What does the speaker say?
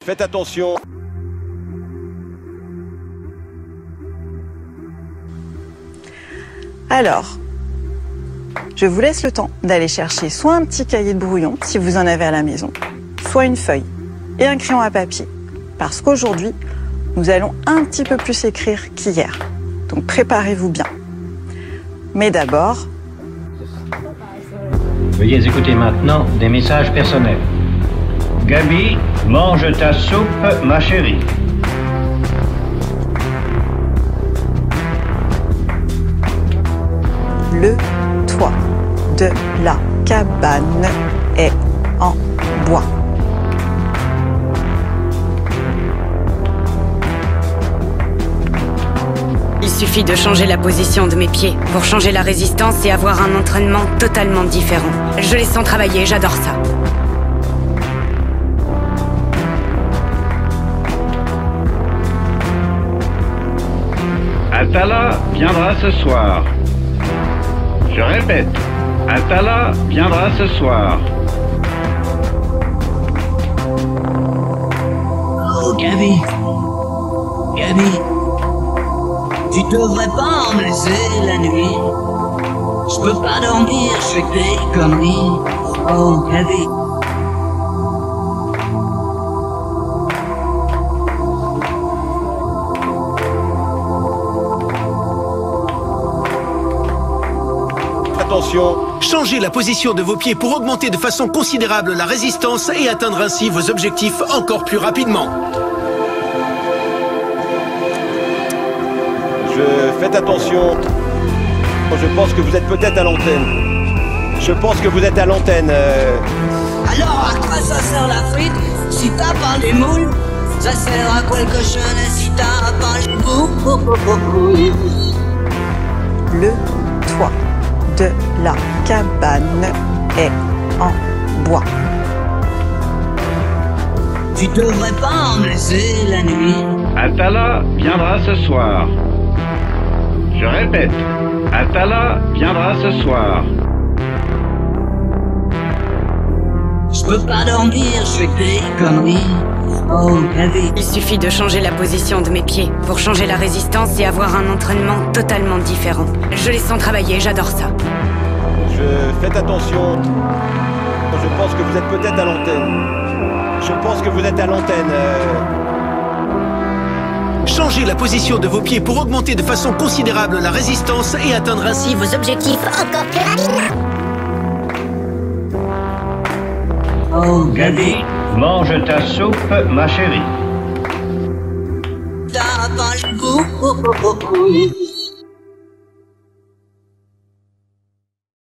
Faites attention. Alors, je vous laisse le temps d'aller chercher soit un petit cahier de brouillon, si vous en avez à la maison, soit une feuille et un crayon à papier. Parce qu'aujourd'hui, nous allons un petit peu plus écrire qu'hier. Donc préparez-vous bien. Mais d'abord... Veuillez écouter maintenant des messages personnels. Gabi, mange ta soupe, ma chérie. Le toit de la cabane est en bois. Il suffit de changer la position de mes pieds pour changer la résistance et avoir un entraînement totalement différent. Je les sens travailler, j'adore ça. Atala viendra ce soir. Je répète, Atala viendra ce soir. Oh, Gabi. Gabi. Tu devrais pas me laisser la nuit. Je peux pas dormir, je fais que des conneries. Oh, Gabi. Attention. Changez la position de vos pieds pour augmenter de façon considérable la résistance et atteindre ainsi vos objectifs encore plus rapidement. Faites attention. Je pense que vous êtes peut-être à l'antenne. Je pense que vous êtes à l'antenne. Alors, à quoi ça sert la frite si t'as pas les moules? Ça sert à quoi le cochonnet si t'as pas les boules? Le toit de la cabane est en bois. Tu devrais pas me laisser la nuit. Atala viendra ce soir. Je répète, Atala viendra ce soir. Je peux pas dormir, je fais que des conneries. Oh, Gabi. Il suffit de changer la position de mes pieds pour changer la résistance et avoir un entraînement totalement différent. Je les sens travailler, j'adore ça. Faites attention. Je pense que vous êtes peut-être à l'antenne. Je pense que vous êtes à l'antenne. Changez la position de vos pieds pour augmenter de façon considérable la résistance et atteindre ainsi vos objectifs encore plus rapidement. Oh, Gabi. Mange ta soupe, ma chérie. T'as pas le goût.